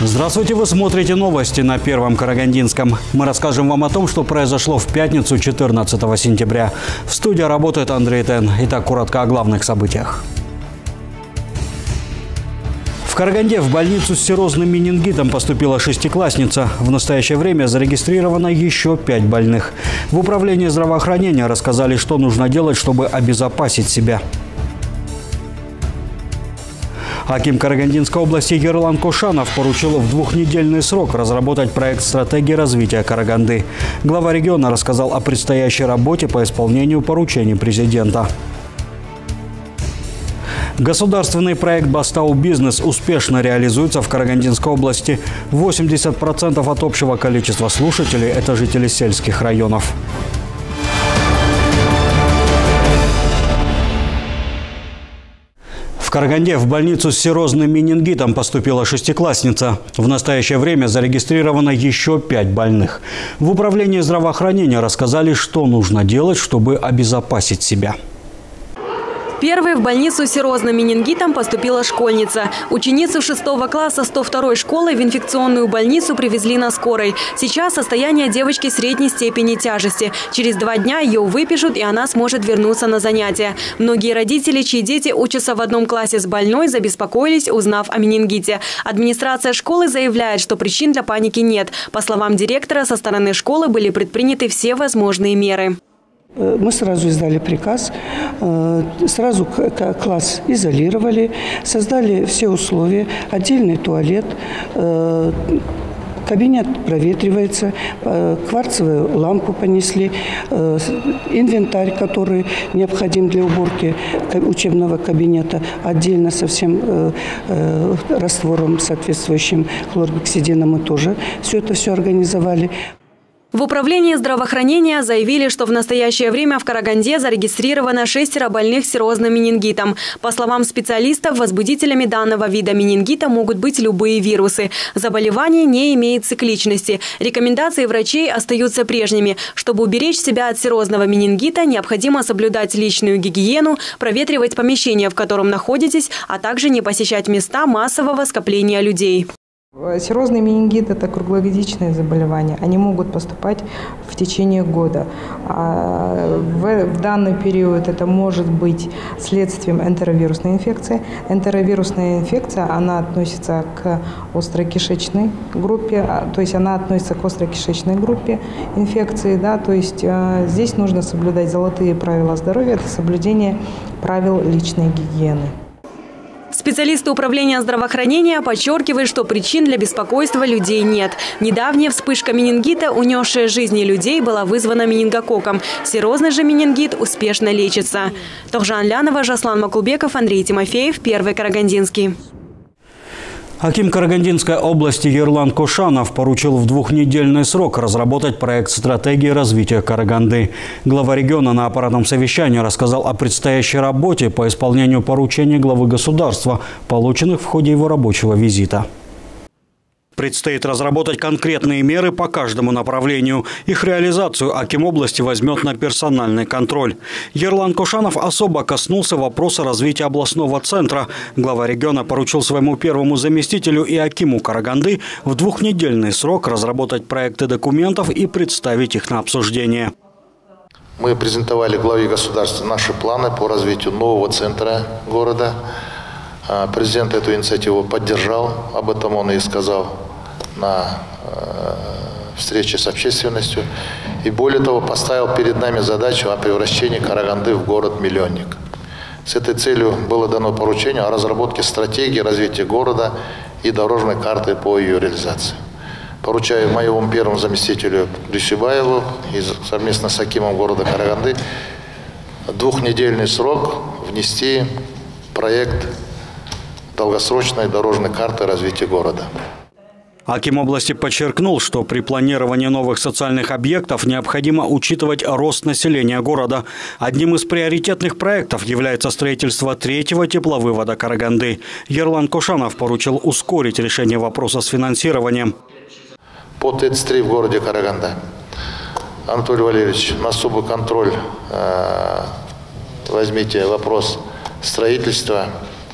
Здравствуйте, вы смотрите новости на Первом Карагандинском. Мы расскажем вам о том, что произошло в пятницу 14 сентября. В студии работает Андрей Тен. Итак, коротко о главных событиях. В Караганде в больницу с серозным менингитом поступила шестиклассница. В настоящее время зарегистрировано еще 5 больных. В управлении здравоохранения рассказали, что нужно делать, чтобы обезопасить себя. Аким Карагандинской области Ерлан Кошанов поручил в 2-недельный срок разработать проект стратегии развития Караганды. Глава региона рассказал о предстоящей работе по исполнению поручений президента. Государственный проект «Бастау Бизнес» успешно реализуется в Карагандинской области. 80% от общего количества слушателей – это жители сельских районов. В Караганде в больницу с серозным менингитом поступила шестиклассница. В настоящее время зарегистрировано еще 5 больных. В управлении здравоохранения рассказали, что нужно делать, чтобы обезопасить себя. Первой в больницу с серозным менингитом поступила школьница. Ученицу 6 класса 102-й школы в инфекционную больницу привезли на скорой. Сейчас состояние девочки средней степени тяжести. Через 2 дня ее выпишут, и она сможет вернуться на занятия. Многие родители, чьи дети учатся в одном классе с больной, забеспокоились, узнав о менингите. Администрация школы заявляет, что причин для паники нет. По словам директора, со стороны школы были предприняты все возможные меры. Мы сразу издали приказ, сразу класс изолировали, создали все условия, отдельный туалет, кабинет проветривается, кварцевую лампу понесли, инвентарь, который необходим для уборки учебного кабинета, отдельно со всем раствором соответствующим хлоргексидином мы тоже все организовали. В управлении здравоохранения заявили, что в настоящее время в Караганде зарегистрировано 6 больных с серозным менингитом. По словам специалистов, возбудителями данного вида менингита могут быть любые вирусы. Заболевание не имеет цикличности. Рекомендации врачей остаются прежними. Чтобы уберечь себя от серозного менингита, необходимо соблюдать личную гигиену, проветривать помещение, в котором находитесь, а также не посещать места массового скопления людей. Серозный менингит – это круглогодичные заболевания. Они могут поступать в течение года. В данный период это может быть следствием энтеровирусной инфекции. Энтеровирусная инфекция, она относится к острокишечной группе, то есть она относится к острокишечной группе инфекции. Да, то есть здесь нужно соблюдать золотые правила здоровья – это соблюдение правил личной гигиены. Специалисты управления здравоохранения подчеркивают, что причин для беспокойства людей нет. Недавняя вспышка менингита, унесшая жизни людей, была вызвана менингококком. Серозный же менингит успешно лечится. Тохжан Лянова, Жаслан Макулбеков, Андрей Тимофеев, Первый Карагандинский. Аким Карагандинской области Ерлан Кошанов поручил в 2-недельный срок разработать проект стратегии развития Караганды. Глава региона на аппаратном совещании рассказал о предстоящей работе по исполнению поручений главы государства, полученных в ходе его рабочего визита. Предстоит разработать конкретные меры по каждому направлению. Их реализацию аким области возьмет на персональный контроль. Ерлан Кошанов особо коснулся вопроса развития областного центра. Глава региона поручил своему первому заместителю и акиму Караганды в 2-недельный срок разработать проекты документов и представить их на обсуждение. Мы презентовали главе государства наши планы по развитию нового центра города. Президент эту инициативу поддержал, об этом он и сказал на встрече с общественностью. И более того, поставил перед нами задачу о превращении Караганды в город-миллионник. С этой целью было дано поручение о разработке стратегии развития города и дорожной карты по ее реализации. Поручаю моему первому заместителю Дюсибаеву и совместно с акимом города Караганды 2-недельный срок внести проект долгосрочной дорожной карты развития города. Аким области подчеркнул, что при планировании новых социальных объектов необходимо учитывать рост населения города. Одним из приоритетных проектов является строительство 3-го тепловывода Караганды. Ерлан Кошанов поручил ускорить решение вопроса с финансированием. По ТЭЦ-3 в городе Караганда. Анатолий Валерьевич, на особый контроль возьмите вопрос строительства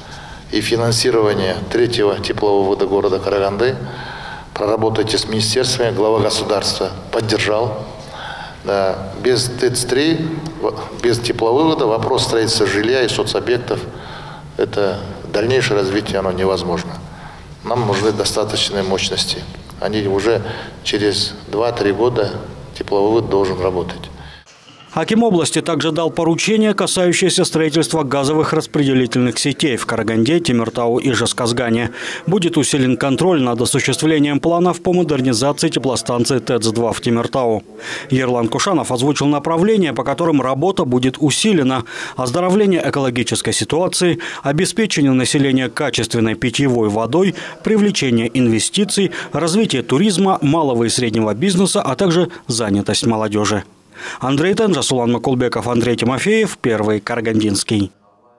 и финансирование третьего теплового вывода города Караганды проработайте с министерствами. Глава государства поддержал. Да, без ТЭЦ-3, без тепловывода вопрос строительства жилья и соцобъектов, это дальнейшее развитие, оно невозможно. Нам нужны достаточные мощности. Они уже через 2-3 года тепловывод должен работать. Аким области также дал поручение, касающееся строительства газовых распределительных сетей в Караганде, Темиртау и Жезказгане. Будет усилен контроль над осуществлением планов по модернизации теплостанции ТЭЦ-2 в Темиртау. Ерлан Кошанов озвучил направления, по которым работа будет усилена: оздоровление экологической ситуации, обеспечение населения качественной питьевой водой, привлечение инвестиций, развитие туризма, малого и среднего бизнеса, а также занятость молодежи. Андрей Тен, Жасулан Макулбеков, Андрей Тимофеев, Первый Карагандинский.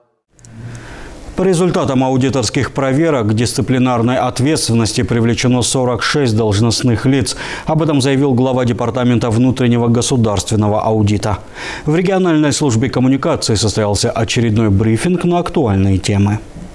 По результатам аудиторских проверок к дисциплинарной ответственности привлечено 46 должностных лиц. Об этом заявил глава Департамента внутреннего государственного аудита. В региональной службе коммуникации состоялся очередной брифинг на актуальные темы.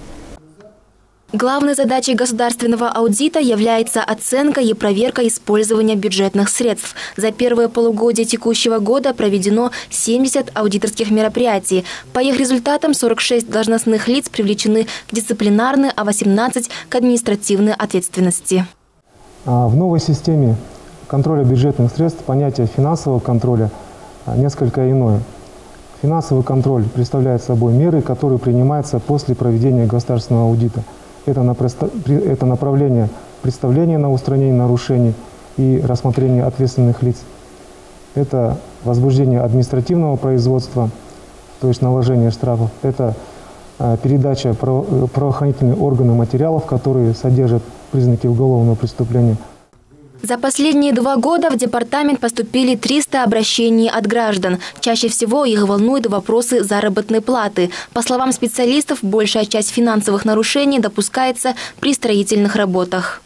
Главной задачей государственного аудита является оценка и проверка использования бюджетных средств. За первое полугодие текущего года проведено 70 аудиторских мероприятий. По их результатам 46 должностных лиц привлечены к дисциплинарной, а 18 – к административной ответственности. В новой системе контроля бюджетных средств понятие финансового контроля несколько иное. Финансовый контроль представляет собой меры, которые принимаются после проведения государственного аудита. Это направление представления на устранение нарушений и рассмотрение ответственных лиц. Это возбуждение административного производства, то есть наложение штрафов. Это передача правоохранительным органам материалов, которые содержат признаки уголовного преступления. За последние 2 года в департамент поступили 300 обращений от граждан. Чаще всего их волнуют вопросы заработной платы. По словам специалистов, большая часть финансовых нарушений допускается при строительных работах.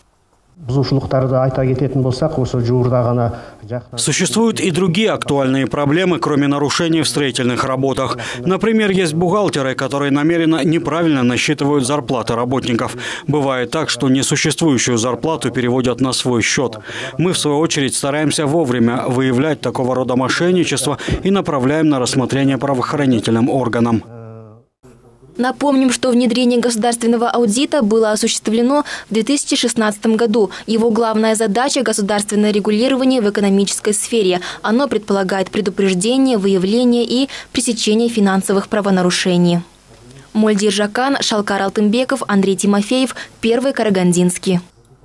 Существуют и другие актуальные проблемы, кроме нарушений в строительных работах. Например, есть бухгалтеры, которые намеренно неправильно насчитывают зарплаты работников. Бывает так, что несуществующую зарплату переводят на свой счет. Мы, в свою очередь, стараемся вовремя выявлять такого рода мошенничество и направляем на рассмотрение правоохранительным органам. Напомним, что внедрение государственного аудита было осуществлено в 2016 году. Его главная задача – государственное регулирование в экономической сфере. Оно предполагает предупреждение, выявление и пресечение финансовых правонарушений. Мольдир Жакан, Шалкар Алтынбеков, Андрей Тимофеев, Первый Карагандинский.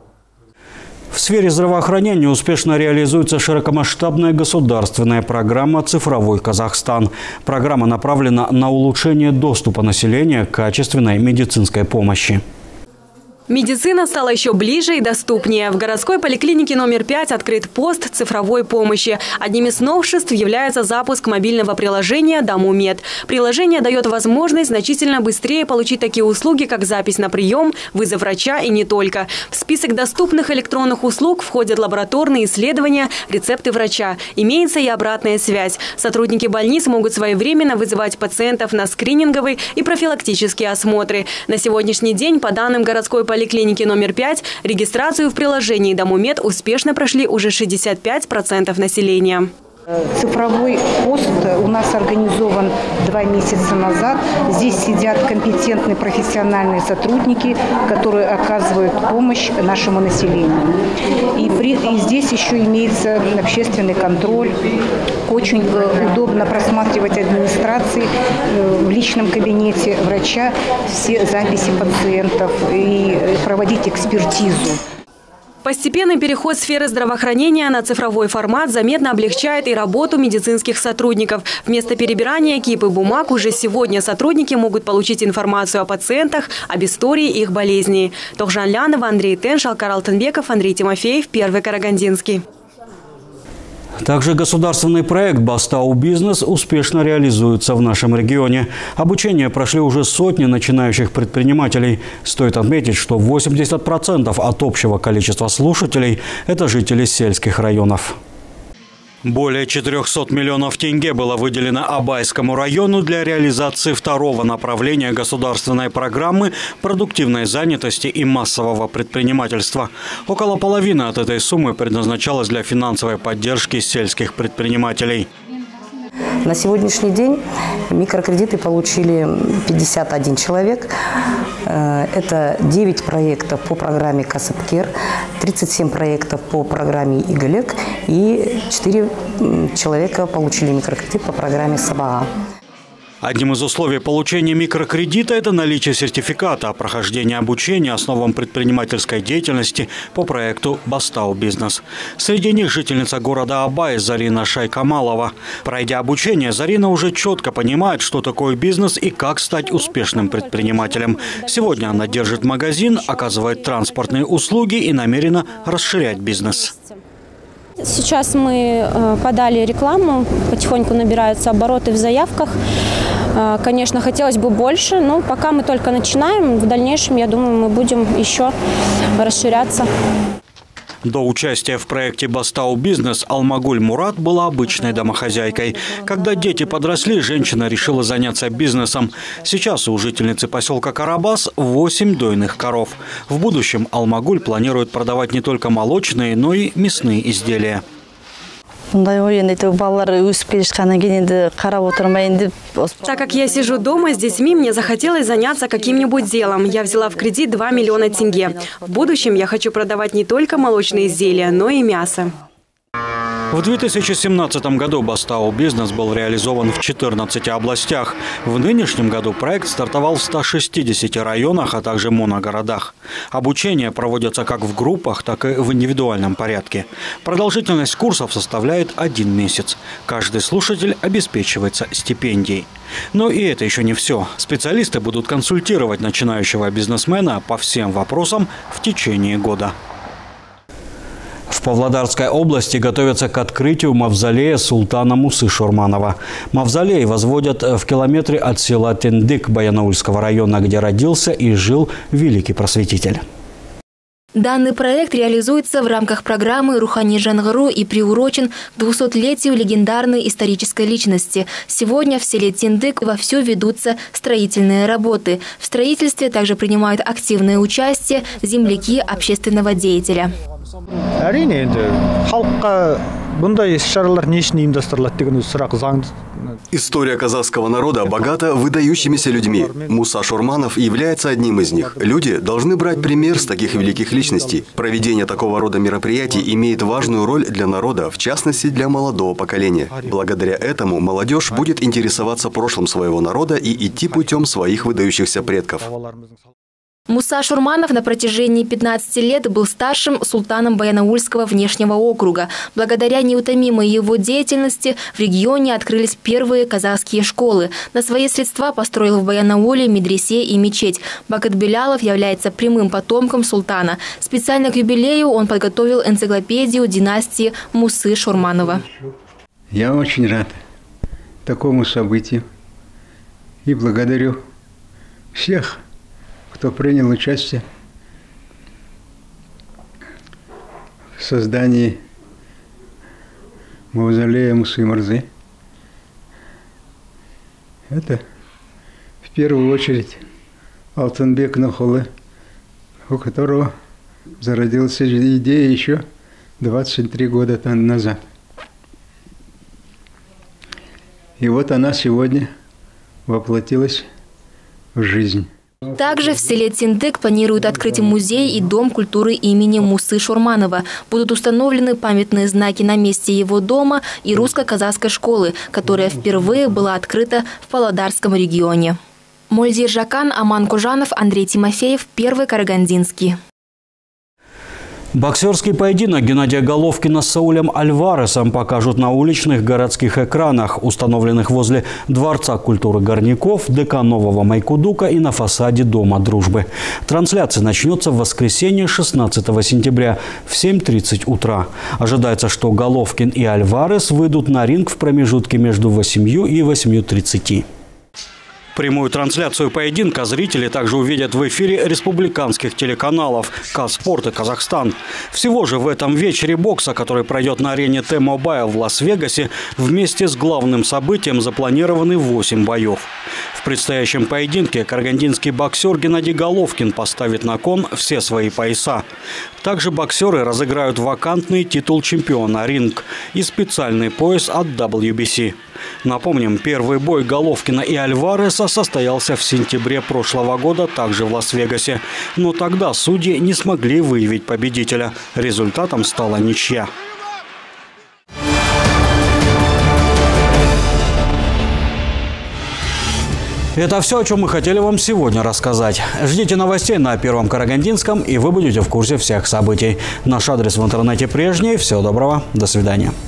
В сфере здравоохранения успешно реализуется широкомасштабная государственная программа «Цифровой Казахстан». Программа направлена на улучшение доступа населения к качественной медицинской помощи. Медицина стала еще ближе и доступнее. В городской поликлинике номер 5 открыт пост цифровой помощи. Одним из новшеств является запуск мобильного приложения «Дамумед». Приложение дает возможность значительно быстрее получить такие услуги, как запись на прием, вызов врача и не только. В список доступных электронных услуг входят лабораторные исследования, рецепты врача. Имеется и обратная связь. Сотрудники больниц могут своевременно вызывать пациентов на скрининговые и профилактические осмотры. На сегодняшний день, по данным городской поликлиники номер 5, регистрацию в приложении «Дамумед» успешно прошли уже 65% населения. Цифровой пост у нас организован 2 месяца назад. Здесь сидят компетентные профессиональные сотрудники, которые оказывают помощь нашему населению. И здесь еще имеется общественный контроль. Очень удобно просматривать администрации в личном кабинете врача все записи пациентов и проводить экспертизу. Постепенный переход сферы здравоохранения на цифровой формат заметно облегчает и работу медицинских сотрудников. Вместо перебирания кипы бумаг уже сегодня сотрудники могут получить информацию о пациентах, об истории их болезней. Тохжан Лянова, Андрей Тен, Шалкар Алтынбеков, Андрей Тимофеев, Первый Карагандинский. Также государственный проект «Бастау Бизнес» успешно реализуется в нашем регионе. Обучение прошли уже сотни начинающих предпринимателей. Стоит отметить, что 80% от общего количества слушателей – это жители сельских районов. Более 400 миллионов тенге было выделено Абайскому району для реализации второго направления государственной программы продуктивной занятости и массового предпринимательства. Около половины от этой суммы предназначалось для финансовой поддержки сельских предпринимателей. На сегодняшний день микрокредиты получили 51 человек. Это 9 проектов по программе «Касапкер», 37 проектов по программе «Игалек» и 4 человека получили микрокредит по программе «Сабаа». Одним из условий получения микрокредита – это наличие сертификата о прохождении обучения основам предпринимательской деятельности по проекту «Бастау Бизнес». Среди них жительница города Абай Зарина Шайкамалова. Пройдя обучение, Зарина уже четко понимает, что такое бизнес и как стать успешным предпринимателем. Сегодня она держит магазин, оказывает транспортные услуги и намерена расширять бизнес. Сейчас мы подали рекламу, потихоньку набираются обороты в заявках. Конечно, хотелось бы больше, но пока мы только начинаем. В дальнейшем, я думаю, мы будем еще расширяться. До участия в проекте «Бастау Бизнес» Алмагуль Мурат была обычной домохозяйкой. Когда дети подросли, женщина решила заняться бизнесом. Сейчас у жительницы поселка Карабас 8 дойных коров. В будущем Алмагуль планирует продавать не только молочные, но и мясные изделия. Так как я сижу дома с детьми, мне захотелось заняться каким-нибудь делом. Я взяла в кредит 2 миллиона тенге. В будущем я хочу продавать не только молочные изделия, но и мясо. В 2017 году «Бастау Бизнес» был реализован в 14 областях. В нынешнем году проект стартовал в 160 районах, а также моногородах. Обучение проводится как в группах, так и в индивидуальном порядке. Продолжительность курсов составляет 1 месяц. Каждый слушатель обеспечивается стипендией. Но и это еще не все. Специалисты будут консультировать начинающего бизнесмена по всем вопросам в течение года. В Павлодарской области готовятся к открытию мавзолея султана Мусы Шурманова. Мавзолей возводят в километре от села Тендык Баянаульского района, где родился и жил великий просветитель. Данный проект реализуется в рамках программы «Рухани Жангыру» и приурочен к 200-летию легендарной исторической личности. Сегодня в селе Тендык вовсю ведутся строительные работы. В строительстве также принимают активное участие земляки общественного деятеля. История казахского народа богата выдающимися людьми. Муса Шурманов является одним из них. Люди должны брать пример с таких великих личностей. Проведение такого рода мероприятий имеет важную роль для народа, в частности для молодого поколения. Благодаря этому молодежь будет интересоваться прошлым своего народа и идти путем своих выдающихся предков. Муса Шурманов на протяжении 15 лет был старшим султаном Баянаульского внешнего округа. Благодаря неутомимой его деятельности в регионе открылись первые казахские школы. На свои средства построил в Баянауле медресе и мечеть. Бакыт Белялов является прямым потомком султана. Специально к юбилею он подготовил энциклопедию династии Мусы Шурманова. Я очень рад такому событию и благодарю всех, кто принял участие в создании мавзолея Мусы Мырзы. Это в первую очередь Алтынбек Нухулы, у которого зародилась идея еще 23 года назад. И вот она сегодня воплотилась в жизнь. Также в селе Тендык планируют открыть музей и дом культуры имени Мусы Шурманова. Будут установлены памятные знаки на месте его дома и русско-казахской школы, которая впервые была открыта в Павлодарском регионе. Мольдир Жакан, Аман Кужанов, Андрей Тимофеев, Первый Карагандинский. Боксерский поединок Геннадия Головкина с Саулем Альваресом покажут на уличных городских экранах, установленных возле Дворца культуры Горняков, ДК Нового Майкудука и на фасаде Дома Дружбы. Трансляция начнется в воскресенье 16 сентября в 7:30 утра. Ожидается, что Головкин и Альварес выйдут на ринг в промежутке между 8 и 8:30. Прямую трансляцию поединка зрители также увидят в эфире республиканских телеканалов «Казспорт» и «Казахстан». Всего же в этом вечере бокса, который пройдет на арене T-Mobile в Лас-Вегасе, вместе с главным событием запланированы 8 боев. В предстоящем поединке карагандинский боксер Геннадий Головкин поставит на кон все свои пояса. Также боксеры разыграют вакантный титул чемпиона «Ринг» и специальный пояс от WBC. Напомним, первый бой Головкина и Альвареса состоялся в сентябре прошлого года, также в Лас-Вегасе. Но тогда судьи не смогли выявить победителя. Результатом стала ничья. Это все, о чем мы хотели вам сегодня рассказать. Ждите новостей на Первом Карагандинском, и вы будете в курсе всех событий. Наш адрес в интернете прежний. Всего доброго. До свидания.